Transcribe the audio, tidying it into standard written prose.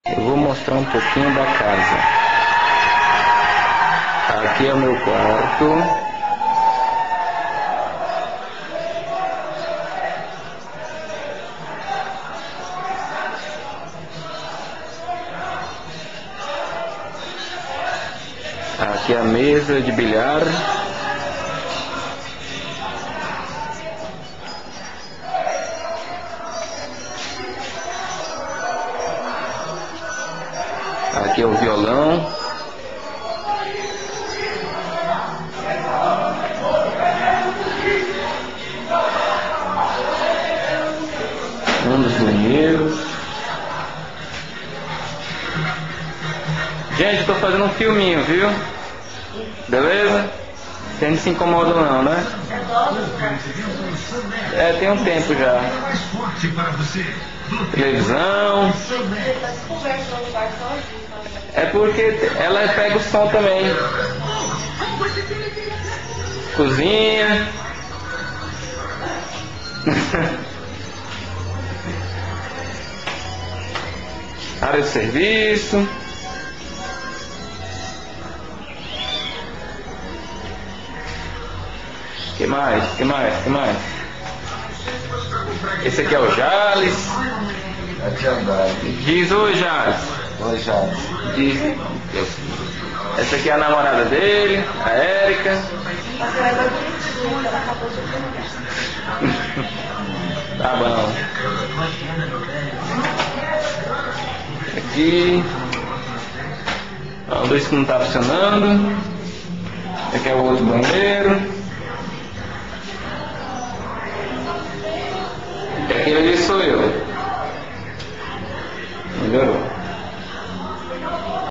Eu vou mostrar um pouquinho da casa. Aqui é o meu quarto. Aqui é a mesa de bilhar. Aqui é o violão. Um dos banheiros. Gente, estou fazendo um filminho, viu? Beleza? Vocês não se incomodam não, né? É, tem um tempo já. Televisão. É porque ela pega o som também. Cozinha. Área de serviço. Que mais? Que mais? Que mais? Esse aqui é o Jales. Diz oi, Jales. Oi, Jales. Diz. Essa aqui é a namorada dele, a Érica. Tá bom. Aqui. Ó, o dois que não tá funcionando. Aqui é o outro banheiro.